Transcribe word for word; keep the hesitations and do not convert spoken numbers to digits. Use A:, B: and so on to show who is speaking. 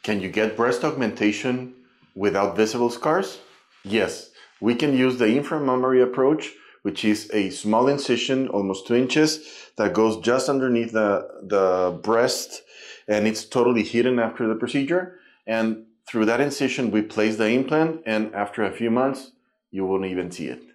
A: Can you get breast augmentation without visible scars? Yes, we can use the inframammary approach, which is a small incision, almost two inches, that goes just underneath the, the breast, and it's totally hidden after the procedure. And through that incision, we place the implant, and after a few months, you won't even see it.